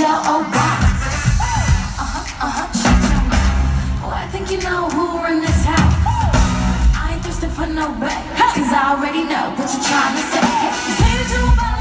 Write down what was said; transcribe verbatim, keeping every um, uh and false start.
Michelle Obama. Uh-huh, uh-huh. Oh, I think you know who run this house. I ain't thirsty for no back, cause I already know what you're trying to say. You say that you about